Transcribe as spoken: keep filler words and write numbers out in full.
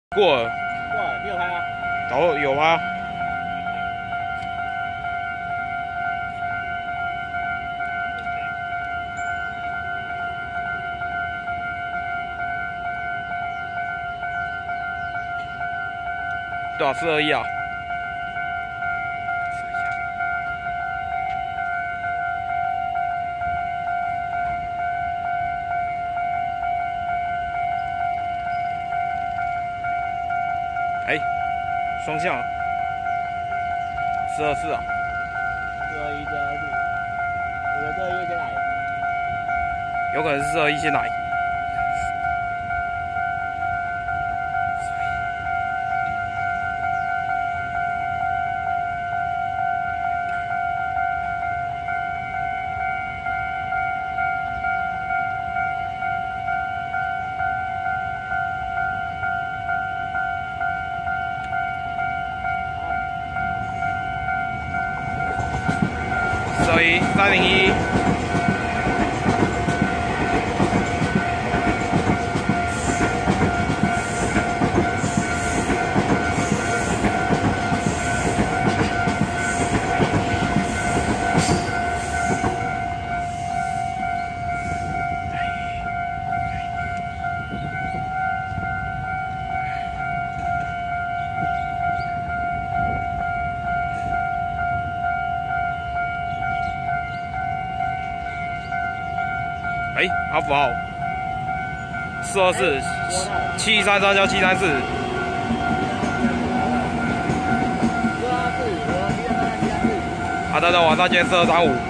过了， 过了，你有拍吗？ 有有啊。多少四二一啊？哎，双向，四二四啊。 四二一，四二四，我觉得四二一先来。 有可能是四二一先来。四二一，三零一。哎，阿福号，四二四七三三幺七三四。 四二四，我七三三七三四。 啊，等等，晚上见四二三五。